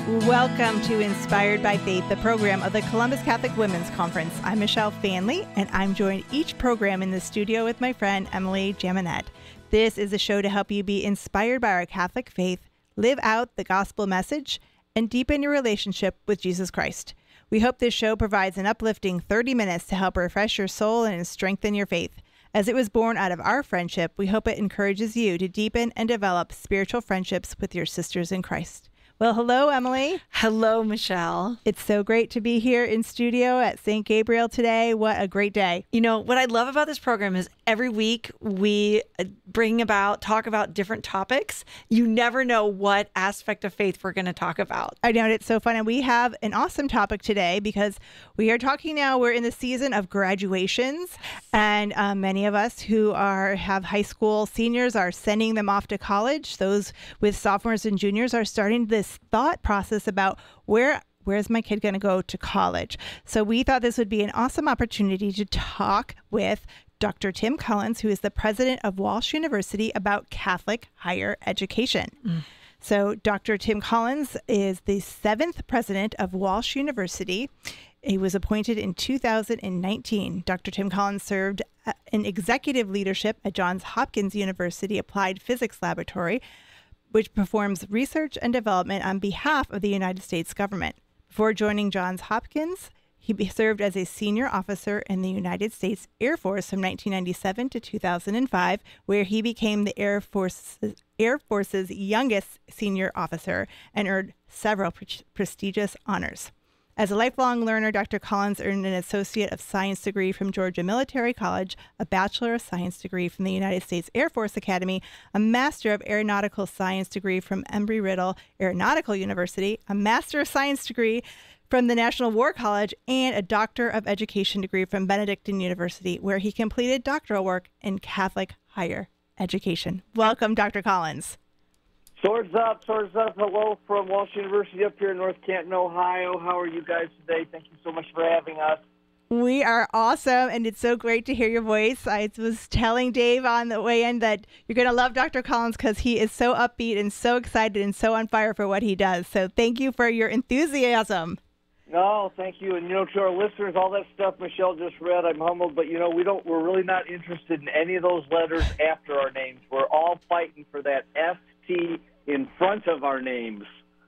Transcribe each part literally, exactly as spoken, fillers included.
Welcome to Inspired by Faith, the program of the Columbus Catholic Women's Conference. I'm Michelle Fanley, and I'm joined each program in the studio with my friend Emily Jaminet. This is a show to help you be inspired by our Catholic faith, live out the gospel message, and deepen your relationship with Jesus Christ. We hope this show provides an uplifting thirty minutes to help refresh your soul and strengthen your faith. As it was born out of our friendship, we hope it encourages you to deepen and develop spiritual friendships with your sisters in Christ. Well, hello, Emily. Hello, Michelle. It's so great to be here in studio at Saint Gabriel today. What a great day. You know, what I love about this program is every week we bring about, talk about different topics. You never know what aspect of faith we're going to talk about. I know, it's so fun. And we have an awesome topic today because we are talking now, we're in the season of graduations. And um, many of us who are have high school seniors are sending them off to college. Those with sophomores and juniors are starting this thought process about where where's my kid going to go to college. So we thought this would be an awesome opportunity to talk with Doctor Tim Collins, who is the president of Walsh University, about Catholic higher education. Mm. So Doctor Tim Collins is the seventh president of Walsh University. He was appointed in two thousand nineteen. Doctor Tim Collins served in executive leadership at Johns Hopkins University Applied Physics Laboratory, which performs research and development on behalf of the United States government. Before joining Johns Hopkins, he served as a senior officer in the United States Air Force from nineteen ninety-seven to two thousand five, where he became the Air Force's, Air Force's youngest senior officer and earned several pre- prestigious honors. As a lifelong learner, Doctor Collins earned an Associate of Science degree from Georgia Military College, a Bachelor of Science degree from the United States Air Force Academy, a Master of Aeronautical Science degree from Embry-Riddle Aeronautical University, a Master of Science degree from the National War College, and a Doctor of Education degree from Benedictine University, where he completed doctoral work in Catholic higher education. Welcome, Doctor Collins. Swords up, swords up. Hello from Walsh University up here in North Canton, Ohio. How are you guys today? Thank you so much for having us. We are awesome, and it's so great to hear your voice. I was telling Dave on the way in that you're going to love Doctor Collins because he is so upbeat and so excited and so on fire for what he does. So thank you for your enthusiasm. No, thank you. And, you know, to our listeners, all that stuff Michelle just read, I'm humbled. But, you know, we don't, we're really not interested in any of those letters after our names. We're all fighting for that S T in front of our names.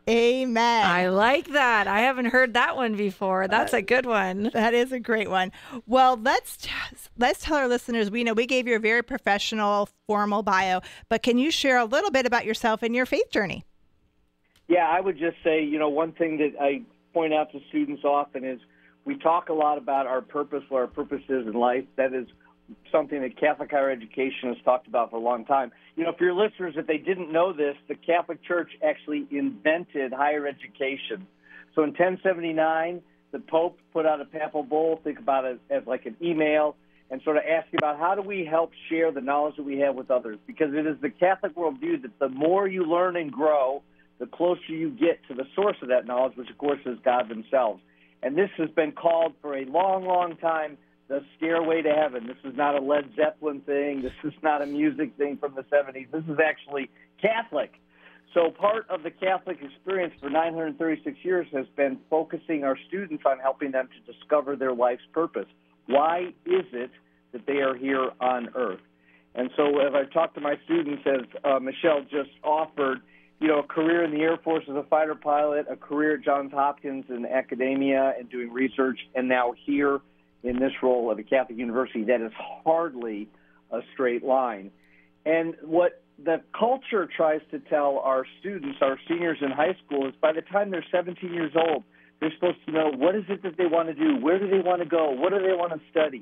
Amen. I like that. I haven't heard that one before. That's a good one. That is a great one. Well, let's t- let's tell our listeners, we know we gave you a very professional, formal bio, but can you share a little bit about yourself and your faith journey? Yeah, I would just say, you know, one thing that I point out to students often is we talk a lot about our purpose, what our purpose is in life. That is something that Catholic higher education has talked about for a long time. You know, for your listeners, if they didn't know this, the Catholic Church actually invented higher education. So in ten seventy-nine, the Pope put out a papal bull, think about it as like an email, and sort of asking about how do we help share the knowledge that we have with others? Because it is the Catholic worldview that the more you learn and grow, the closer you get to the source of that knowledge, which, of course, is God themselves. And this has been called for a long, long time the Stairway to Heaven. This is not a Led Zeppelin thing. This is not a music thing from the seventies. This is actually Catholic. So part of the Catholic experience for nine hundred thirty-six years has been focusing our students on helping them to discover their life's purpose. Why is it that they are here on earth? And so as I talk to my students, as uh, Michelle just offered, you know, a career in the Air Force as a fighter pilot, a career at Johns Hopkins in academia and doing research, and now here in this role at a Catholic university, that is hardly a straight line. And what the culture tries to tell our students, our seniors in high school, is by the time they're seventeen years old, they're supposed to know what is it that they want to do, where do they want to go, what do they want to study.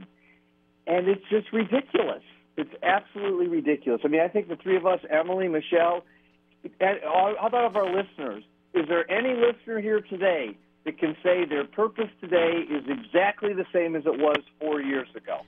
And it's just ridiculous. It's absolutely ridiculous. I mean, I think the three of us, Emily, Michelle, and how about of our listeners, is there any listener here today that can say their purpose today is exactly the same as it was four years ago?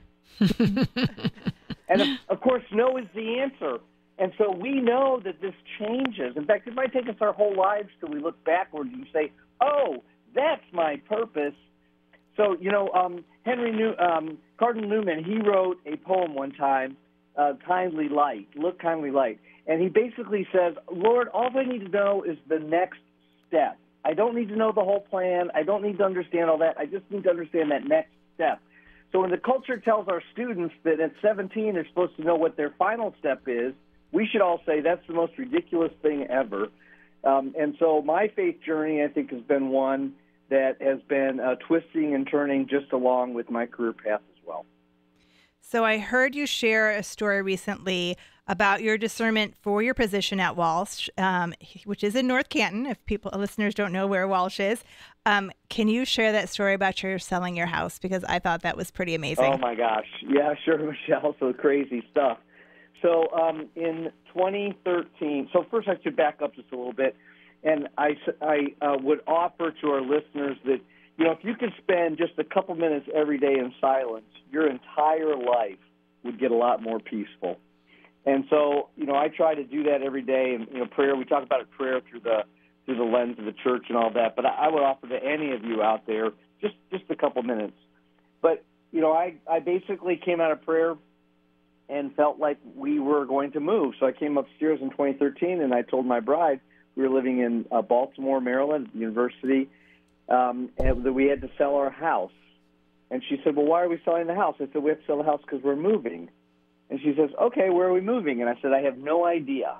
And, of, of course, no is the answer. And so we know that this changes. In fact, it might take us our whole lives till we look backwards and say, oh, that's my purpose. So, you know, um, Henry New, um, Cardinal Newman, he wrote a poem one time, uh, Kindly Light, Look Kindly Light. And he basically says, Lord, all I need to know is the next step. I I don't need to know the whole plan. I don't need to understand all that. I just need to understand that next step. So when the culture tells our students that at seventeen they're supposed to know what their final step is, we should all say that's the most ridiculous thing ever. Um, and so my faith journey, I think, has been one that has been uh, twisting and turning just along with my career path as well. So I heard you share a story recently about your discernment for your position at Walsh, um, which is in North Canton, if people listeners don't know where Walsh is. Um, can you share that story about your selling your house? Because I thought that was pretty amazing. Oh, my gosh. Yeah, sure, Michelle. So crazy stuff. So um, in twenty thirteen, so first I should back up just a little bit. And I, I uh, would offer to our listeners that, you know, if you could spend just a couple minutes every day in silence, your entire life would get a lot more peaceful. And so, you know, I try to do that every day. And, you know, prayer, we talk about it, prayer through the through the lens of the church and all that. But I, I would offer to any of you out there just, just a couple minutes. But, you know, I, I basically came out of prayer and felt like we were going to move. So I came upstairs in twenty thirteen, and I told my bride, we were living in uh, Baltimore, Maryland, university, um, and that we had to sell our house. And she said, well, why are we selling the house? I said, we have to sell the house because we're moving. And she says, okay, where are we moving? And I said, I have no idea.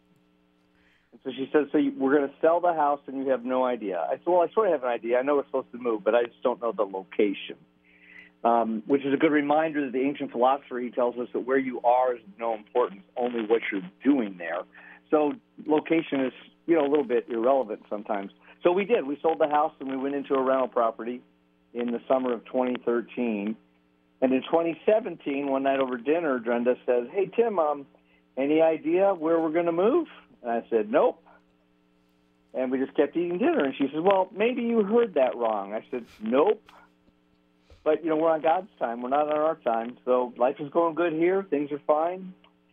And so she says, so you, we're going to sell the house and you have no idea. I said, well, I sort of have an idea. I know we're supposed to move, but I just don't know the location, um, which is a good reminder that the ancient philosopher, he tells us that where you are is of no importance, only what you're doing there. So location is, you know, a little bit irrelevant sometimes. So we did. We sold the house and we went into a rental property in the summer of twenty thirteen. And in twenty seventeen, one night over dinner, Drenda says, hey, Tim, um, any idea where we're going to move? And I said, nope. And we just kept eating dinner. And she says, well, maybe you heard that wrong. I said, nope. But, you know, we're on God's time. We're not on our time. So life is going good here. Things are fine.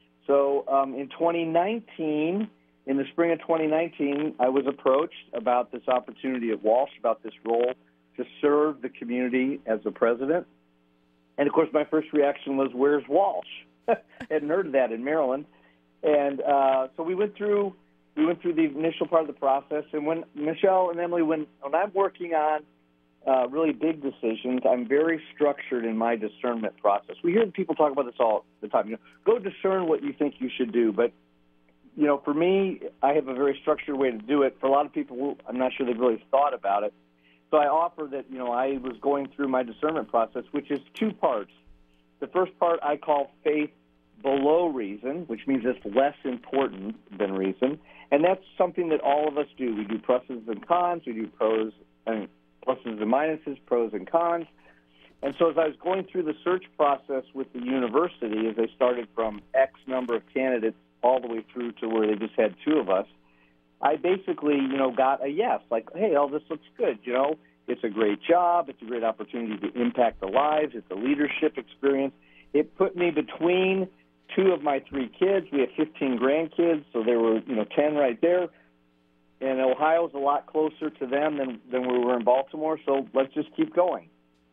So um, in twenty nineteen, in the spring of twenty nineteen, I was approached about this opportunity at Walsh, about this role to serve the community as the president. And, of course, my first reaction was, where's Walsh? I hadn't heard of that in Maryland. And uh, so we went through we went through the initial part of the process. And when Michelle and Emily, when, when I'm working on uh, really big decisions, I'm very structured in my discernment process. We hear people talk about this all the time. You know, go discern what you think you should do. But, you know, for me, I have a very structured way to do it. For a lot of people, I'm not sure they've really thought about it. So I offer that, you know, I was going through my discernment process, which is two parts. The first part I call faith below reason, which means it's less important than reason. And that's something that all of us do. We do pluses and cons. We do pros and pluses and minuses, pros and cons. And so as I was going through the search process with the university, as they started from X number of candidates all the way through to where they just had two of us, I basically, you know, got a yes, like, hey, all this looks good, you know. It's a great job. It's a great opportunity to impact the lives. It's a leadership experience. It put me between two of my three kids. We have fifteen grandkids, so there were, you know, ten right there. And Ohio's a lot closer to them than, than we were in Baltimore, so let's just keep going.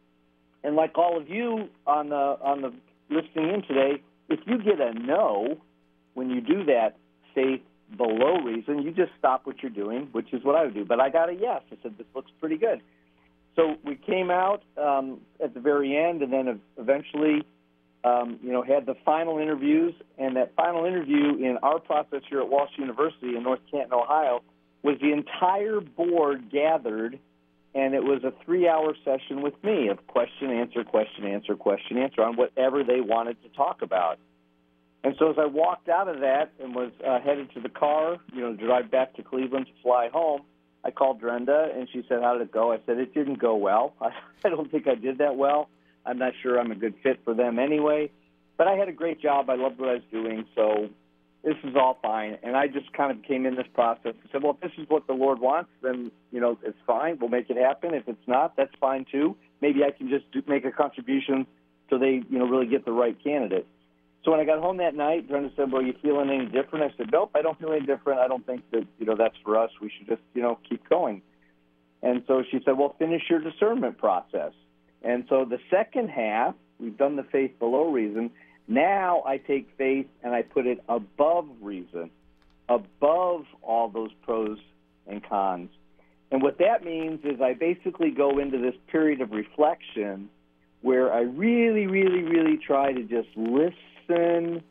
And like all of you on the, on the listening in today, if you get a no when you do that faith below reason, you just stop what you're doing, which is what I would do. But I got a yes. I said, this looks pretty good. So we came out um, at the very end, and then eventually, um, you know, had the final interviews. And that final interview in our process here at Walsh University in North Canton, Ohio, was the entire board gathered, and it was a three-hour session with me of question, answer, question, answer, question, answer on whatever they wanted to talk about. And so as I walked out of that and was uh, headed to the car, you know, to drive back to Cleveland to fly home, I called Drenda, and she said, how did it go? I said, it didn't go well. I, I don't think I did that well. I'm not sure I'm a good fit for them anyway. But I had a great job. I loved what I was doing, so this is all fine. And I just kind of came in this process and said, well, if this is what the Lord wants, then, you know, it's fine. We'll make it happen. If it's not, that's fine too. Maybe I can just do, make a contribution so they, you know, really get the right candidate. So when I got home that night, Brenda said, well, are you feeling any different? I said, nope, I don't feel any different. I don't think that, you know, that's for us. We should just, you know, keep going. And so she said, well, finish your discernment process. And so the second half, we've done the faith below reason. Now I take faith and I put it above reason, above all those pros and cons. And what that means is I basically go into this period of reflection where I really, really, really try to just listen,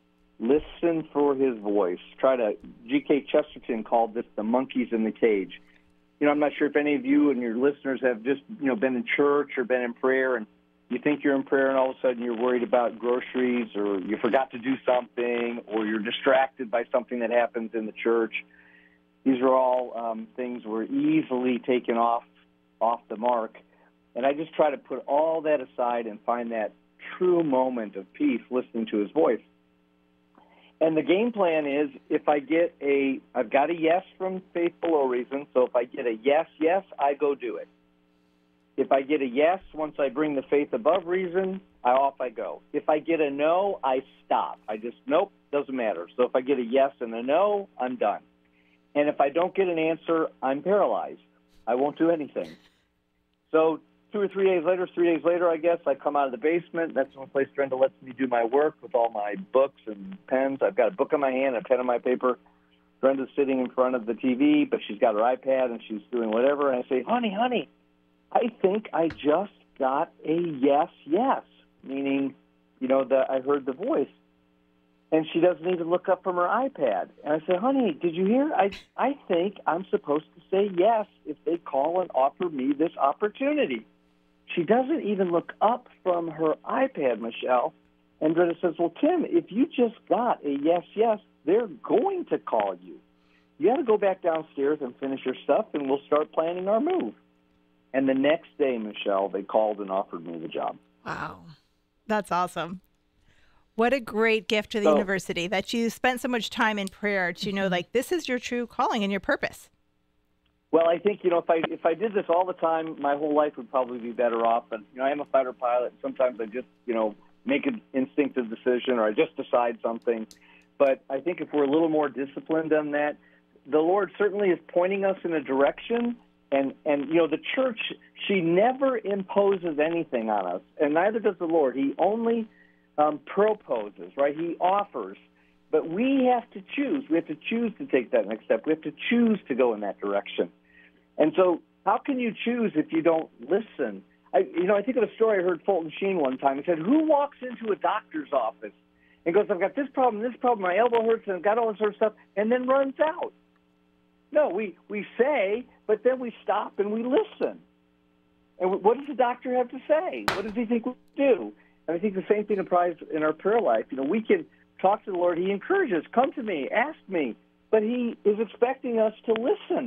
listen for his voice. Try to, G K Chesterton called this the monkeys in the cage. You know, I'm not sure if any of you and your listeners have just, you know, been in church or been in prayer, and you think you're in prayer and all of a sudden you're worried about groceries, or you forgot to do something, or you're distracted by something that happens in the church. These are all um, things we're easily taken off off the mark. And I just try to put all that aside and find that true moment of peace listening to his voice. And the game plan is, if I get a, I've got a yes from faith below reason, so if I get a yes, yes, I go do it. If I get a yes, once I bring the faith above reason, I off I go. If I get a no, I stop. I just, nope, doesn't matter. So if I get a yes and a no, I'm done. And if I don't get an answer, I'm paralyzed. I won't do anything. So two or three days later, three days later, I guess, I come out of the basement. That's the one place Brenda lets me do my work with all my books and pens. I've got a book in my hand, a pen on my paper. Brenda's sitting in front of the T V, but she's got her iPad and she's doing whatever. And I say, honey, honey, I think I just got a yes, yes, meaning, you know, that I heard the voice. And she doesn't even look up from her iPad. And I say, honey, did you hear? I I think I'm supposed to say yes if they call and offer me this opportunity. She doesn't even look up from her iPad, Michelle. And Brenda says, well, Tim, if you just got a yes, yes, they're going to call you. You got to go back downstairs and finish your stuff, and we'll start planning our move. And the next day, Michelle, they called and offered me the job. Wow. That's awesome. What a great gift to the So, university that you spent so much time in prayer to know, like, this is your true calling and your purpose. Well, I think, you know, if I if I did this all the time, my whole life would probably be better off. And, you know, I am a fighter pilot. Sometimes I just, you know, make an instinctive decision, or I just decide something. But I think if we're a little more disciplined on that, the Lord certainly is pointing us in a direction. And, and you know, the church, she never imposes anything on us, and neither does the Lord. He only um, proposes, right? He offers. But we have to choose. We have to choose to take that next step. We have to choose to go in that direction. And so how can you choose if you don't listen? I, you know, I think of a story I heard Fulton Sheen one time. He said, who walks into a doctor's office and goes, I've got this problem, this problem, my elbow hurts, and I've got all this sort of stuff, and then runs out? No, we, we say, but then we stop and we listen. And what does the doctor have to say? What does he think we do? And I think the same thing applies in our prayer life. You know, we can talk to the Lord. He encourages, come to me, ask me. But he is expecting us to listen.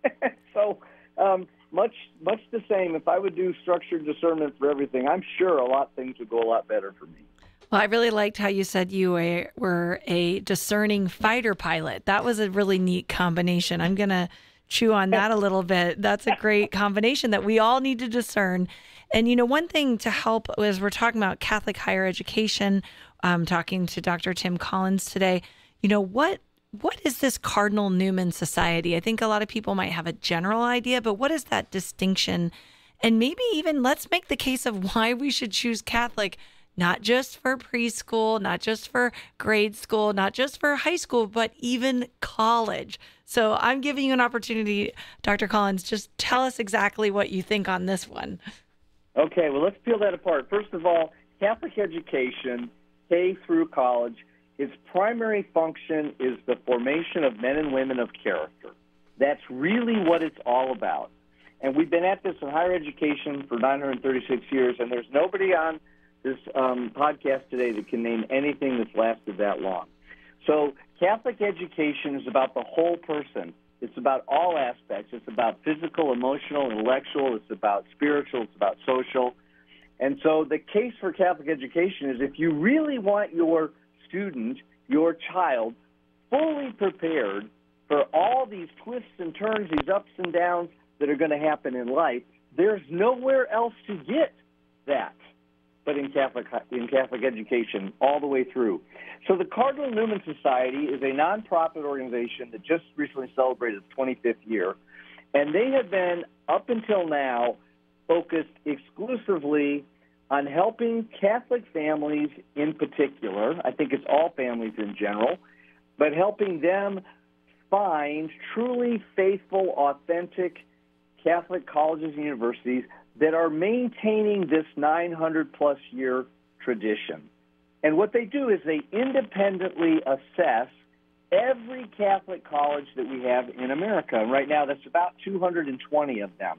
so um, much much the same. If I would do structured discernment for everything, I'm sure a lot of things would go a lot better for me. Well, I really liked how you said you were, were a discerning fighter pilot. That was a really neat combination. I'm going to chew on that a little bit. That's a great combination that we all need to discern. And, you know, one thing to help as we're talking about Catholic higher education, um, talking to Doctor Tim Collins today, you know, what what is this Cardinal Newman Society? I think a lot of people might have a general idea, but what is that distinction? And maybe even let's make the case of why we should choose Catholic, not just for preschool, not just for grade school, not just for high school, but even college. So I'm giving you an opportunity, Doctor Collins, just tell us exactly what you think on this one. Okay, well, let's peel that apart. First of all, Catholic education, K through college, its primary function is the formation of men and women of character. That's really what it's all about. And we've been at this in higher education for nine hundred thirty-six years, and there's nobody on this um, podcast today that can name anything that's lasted that long. So Catholic education is about the whole person. It's about all aspects. It's about physical, emotional, intellectual. It's about spiritual. It's about social. And so the case for Catholic education is if you really want your student, your child, fully prepared for all these twists and turns, these ups and downs that are going to happen in life, there's nowhere else to get that but in Catholic in Catholic education all the way through. So the Cardinal Newman Society is a nonprofit organization that just recently celebrated its twenty-fifth year, and they have been, up until now, focused exclusively on helping Catholic families in particular, I think it's all families in general, but helping them find truly faithful, authentic Catholic colleges and universities that are maintaining this nine hundred plus year tradition. And what they do is they independently assess every Catholic college that we have in America. And right now, that's about two hundred twenty of them.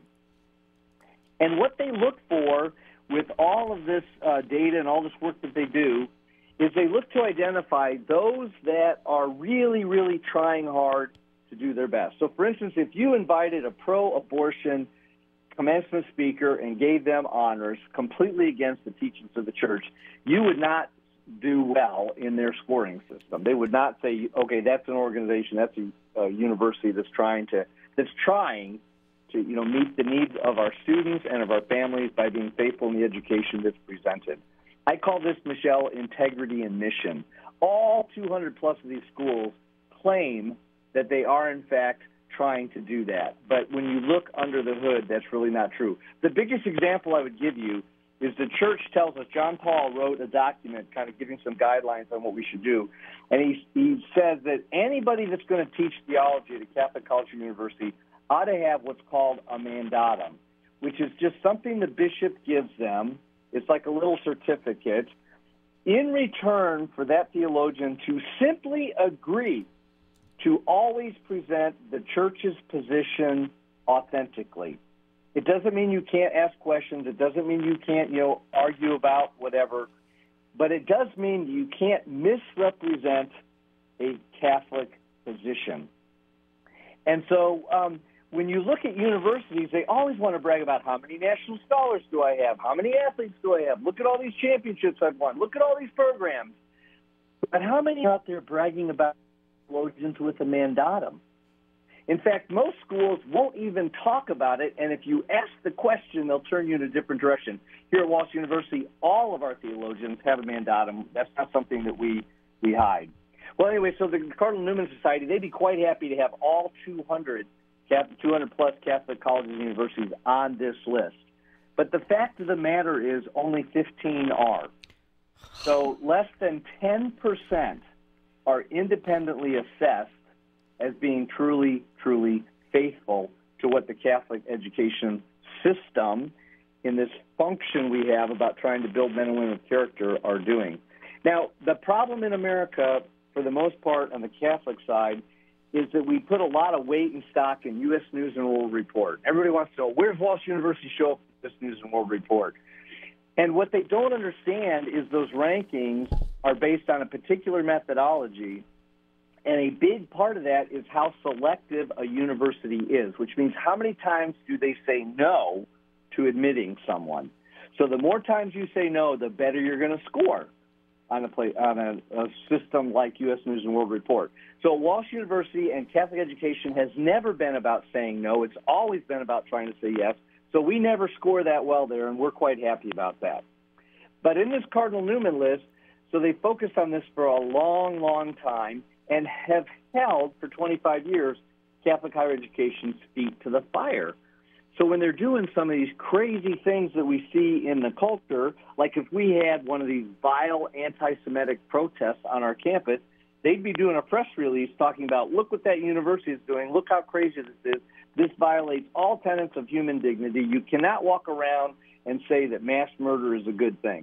And what they look for with all of this uh, data and all this work that they do is they look to identify those that are really, really trying hard to do their best. So, for instance, if you invited a pro-abortion commencement speaker and gave them honors completely against the teachings of the church, you would not do well in their scoring system. They would not say, okay, that's an organization, that's a, a university that's trying to that's trying to you know meet the needs of our students and of our families by being faithful in the education that's presented. I call this, Michelle, integrity and mission. All two hundred plus of these schools claim that they are, in fact, trying to do that. But when you look under the hood, that's really not true. The biggest example I would give you is the church tells us, John Paul wrote a document kind of giving some guidelines on what we should do. And he, he says that anybody that's going to teach theology at a Catholic college or university ought to have what's called a mandatum, which is just something the bishop gives them. It's like a little certificate in return for that theologian to simply agree to always present the church's position authentically. It doesn't mean you can't ask questions. It doesn't mean you can't, you know, argue about whatever. But it does mean you can't misrepresent a Catholic position. And so um, when you look at universities, they always want to brag about how many national scholars do I have? How many athletes do I have? Look at all these championships I've won. Look at all these programs. But how many out there bragging about theologians with a mandatum? In fact, most schools won't even talk about it, and if you ask the question, they'll turn you in a different direction. Here at Walsh University, all of our theologians have a mandatum. That's not something that we, we hide. Well, anyway, so the Cardinal Newman Society, they'd be quite happy to have all two hundred, two hundred plus Catholic colleges and universities on this list. But the fact of the matter is only fifteen are. So less than ten percent are independently assessed as being truly, truly faithful to what the Catholic education system in this function we have about trying to build men and women of character are doing. Now, the problem in America, for the most part on the Catholic side, is that we put a lot of weight and stock in U S News and World Report. Everybody wants to know, where's Walsh University show up in U S News and World Report? And what they don't understand is those rankings are based on a particular methodology. And a big part of that is how selective a university is, which means how many times do they say no to admitting someone. So the more times you say no, the better you're going to score on a, play, on a, a system like U S News and World Report. So Walsh University and Catholic education has never been about saying no. It's always been about trying to say yes. So we never score that well there, and we're quite happy about that. But in this Cardinal Newman list, so they focused on this for a long, long time, and have held for twenty-five years Catholic higher education's feet to the fire. So when they're doing some of these crazy things that we see in the culture, like if we had one of these vile anti-Semitic protests on our campus, they'd be doing a press release talking about, look what that university is doing, look how crazy this is. This violates all tenets of human dignity. You cannot walk around and say that mass murder is a good thing.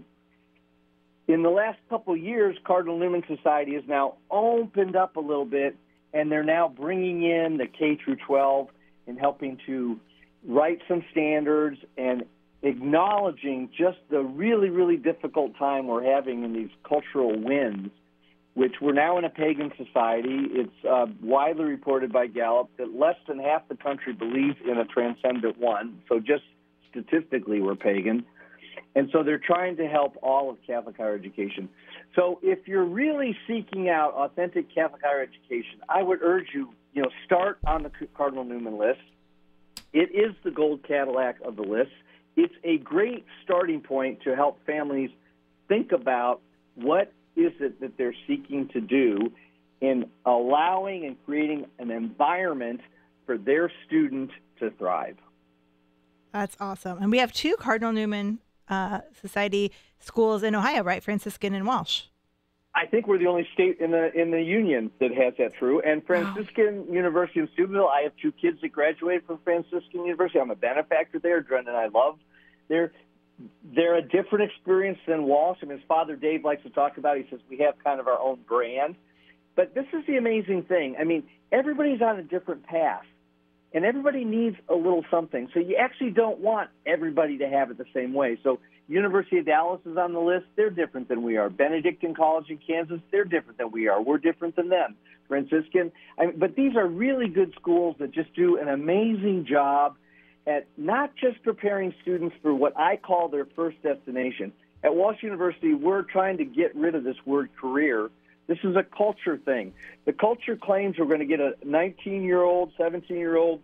In the last couple of years, Cardinal Newman Society has now opened up a little bit, and they're now bringing in the K through twelve and helping to write some standards and acknowledging just the really, really difficult time we're having in these cultural winds, which we're now in a pagan society. It's uh, widely reported by Gallup that less than half the country believes in a transcendent one, so just statistically we're pagan. And so they're trying to help all of Catholic higher education. So if you're really seeking out authentic Catholic higher education, I would urge you, you know, start on the Cardinal Newman list. It is the gold Cadillac of the list. It's a great starting point to help families think about what is it that they're seeking to do in allowing and creating an environment for their student to thrive. That's awesome. And we have two Cardinal Newman Uh, Society schools in Ohio, right? Franciscan and Walsh. I think we're the only state in the in the union that has that true. And Franciscan wow. University in Steubenville, I have two kids that graduated from Franciscan University. I'm a benefactor there. Dren and I love. They're they're a different experience than Walsh. I mean, his father Dave likes to talk about it. He says we have kind of our own brand. But this is the amazing thing. I mean, everybody's on a different path, and everybody needs a little something. So you actually don't want everybody to have it the same way. So University of Dallas is on the list. They're different than we are. Benedictine College in Kansas, they're different than we are. We're different than them. Franciscan. I mean, but these are really good schools that just do an amazing job at not just preparing students for what I call their first destination. At Walsh University, we're trying to get rid of this word career. This is a culture thing. The culture claims we're going to get a nineteen-year-old, seventeen-year-old,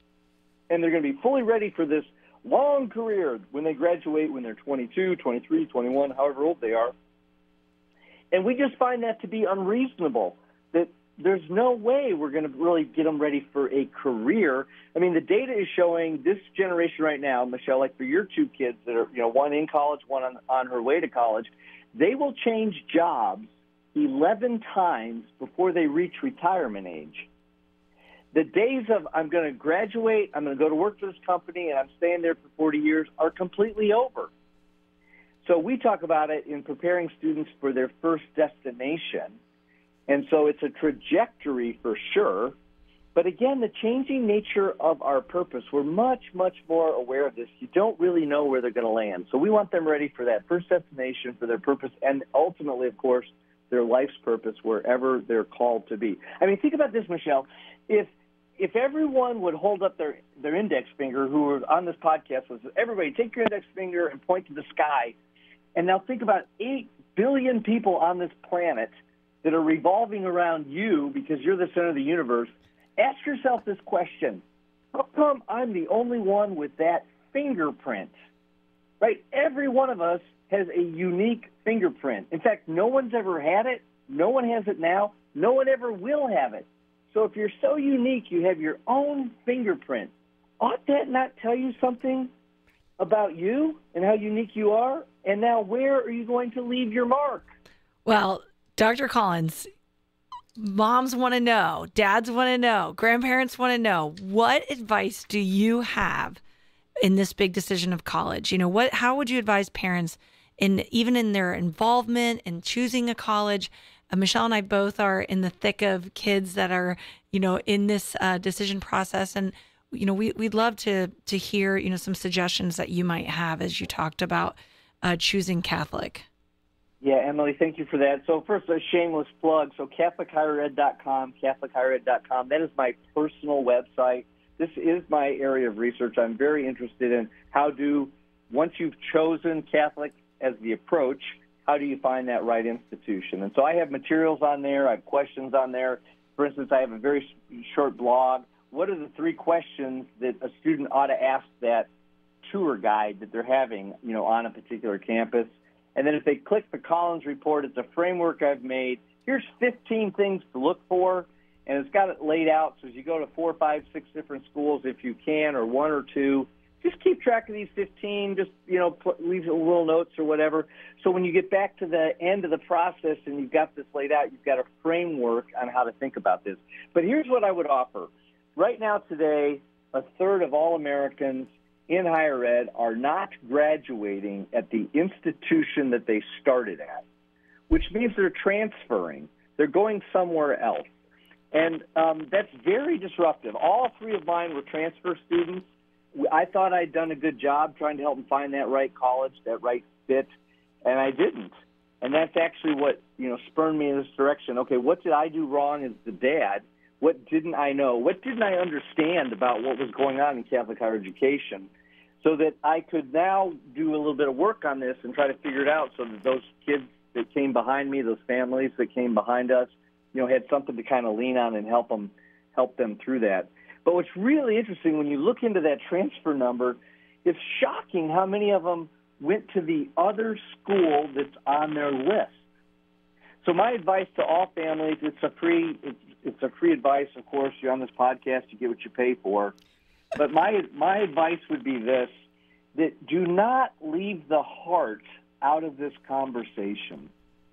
and they're going to be fully ready for this long career when they graduate, when they're twenty-two, twenty-three, twenty-one, however old they are. And we just find that to be unreasonable, that there's no way we're going to really get them ready for a career. I mean, the data is showing this generation right now, Michelle, like for your two kids that are, you know, one in college, one on, on her way to college, they will change jobs eleven times before they reach retirement age. The days of I'm going to graduate, I'm going to go to work for this company, and I'm staying there for forty years are completely over. So we talk about it in preparing students for their first destination. And so it's a trajectory for sure. But again, the changing nature of our purpose, we're much, much more aware of this. You don't really know where they're going to land. So we want them ready for that first destination, for their purpose, and ultimately, of course, their life's purpose wherever they're called to be. I mean, think about this, Michelle. If if everyone would hold up their, their index finger, who were on this podcast, was everybody take your index finger and point to the sky. And now think about eight billion people on this planet that are revolving around you because you're the center of the universe. Ask yourself this question. How come I'm the only one with that fingerprint? Right? Every one of us has a unique fingerprint. In fact, no one's ever had it. No one has it now. No one ever will have it. So if you're so unique, you have your own fingerprint. Ought that not tell you something about you and how unique you are? And now where are you going to leave your mark? Well, Doctor Collins, moms want to know, dads want to know, grandparents want to know, what advice do you have in this big decision of college? You know, what? How would you advise parents in even in their involvement in choosing a college? Uh, Michelle and I both are in the thick of kids that are, you know, in this uh, decision process. And, you know, we, we'd love to to hear, you know, some suggestions that you might have as you talked about uh, choosing Catholic. Yeah, Emily, thank you for that. So first, a shameless plug. So Catholic Higher Ed dot com, Catholic Higher Ed dot com, that is my personal website. This is my area of research. I'm very interested in how do, once you've chosen Catholic as the approach, how do you find that right institution? And so I have materials on there. I have questions on there. For instance, I have a very short blog. What are the three questions that a student ought to ask that tour guide that they're having, you know, on a particular campus? And then if they click the Collins Report, it's a framework I've made. Here's fifteen things to look for, and it's got it laid out. So as you go to four, five, six different schools, if you can, or one or two, just keep track of these fifteen. Just, you know, put, leave little notes or whatever. So when you get back to the end of the process and you've got this laid out, you've got a framework on how to think about this. But here's what I would offer. Right now today, a third of all Americans in higher ed are not graduating at the institution that they started at, which means they're transferring. They're going somewhere else. And um, that's very disruptive. All three of mine were transfer students. I thought I'd done a good job trying to help them find that right college, that right fit, and I didn't. And that's actually what, you know, spurred me in this direction. Okay, what did I do wrong as the dad? What didn't I know? What didn't I understand about what was going on in Catholic higher education? So that I could now do a little bit of work on this and try to figure it out so that those kids that came behind me, those families that came behind us, you know, had something to kind of lean on and help them, help them through that. But what's really interesting, when you look into that transfer number, it's shocking how many of them went to the other school that's on their list. So my advice to all families, it's a free, it's, it's a free advice, of course. You're on this podcast, you get what you pay for. But my my advice would be this, that do not leave the heart out of this conversation.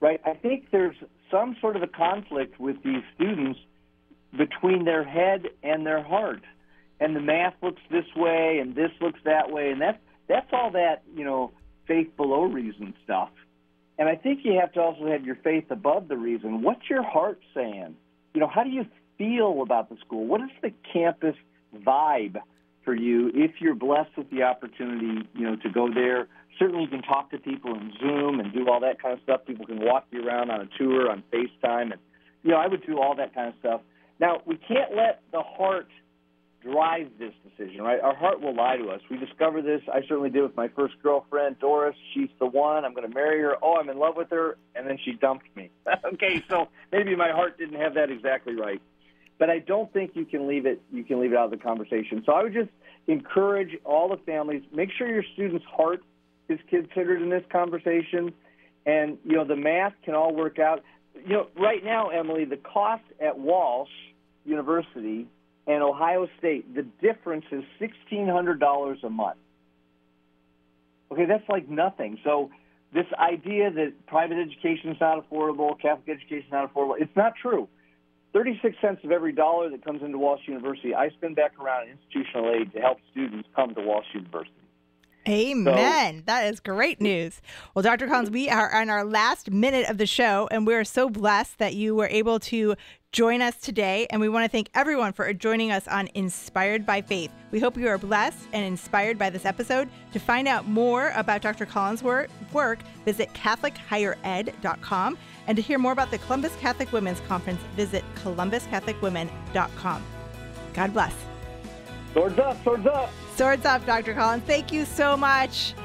right? I think there's some sort of a conflict with these students between their head and their heart. And the math looks this way and this looks that way. And that's, that's all that, you know, faith below reason stuff. And I think you have to also have your faith above the reason. What's your heart saying? You know, how do you feel about the school? What is the campus vibe for you if you're blessed with the opportunity, you know, to go there? Certainly you can talk to people in Zoom and do all that kind of stuff. People can walk you around on a tour, on FaceTime. And, you know, I would do all that kind of stuff. Now, we can't let the heart drive this decision, right? Our heart will lie to us. We discovered this. I certainly did with my first girlfriend, Doris. She's the one. I'm going to marry her. Oh, I'm in love with her. And then she dumped me. Okay, so maybe my heart didn't have that exactly right. But I don't think you can leave it you can leave it out of the conversation. So I would just encourage all the families, make sure your student's heart is considered in this conversation. And, you know, the math can all work out. You know, right now, Emily, the cost at Walsh University and Ohio State, the difference is sixteen hundred dollars a month. Okay, that's like nothing. So this idea that private education is not affordable, Catholic education is not affordable, it's not true. thirty-six cents of every dollar that comes into Walsh University, I spend back around in institutional aid to help students come to Walsh University. Amen. So, that is great news. Well, Doctor Collins, we are on our last minute of the show, and we're so blessed that you were able to join us today. And we want to thank everyone for joining us on Inspired by Faith. We hope you are blessed and inspired by this episode. To find out more about Doctor Collins' work, visit Catholic Higher Ed dot com. And to hear more about the Columbus Catholic Women's Conference, visit Columbus Catholic Women dot com. God bless. Swords up, swords up. Swords up, Doctor Collins. Thank you so much.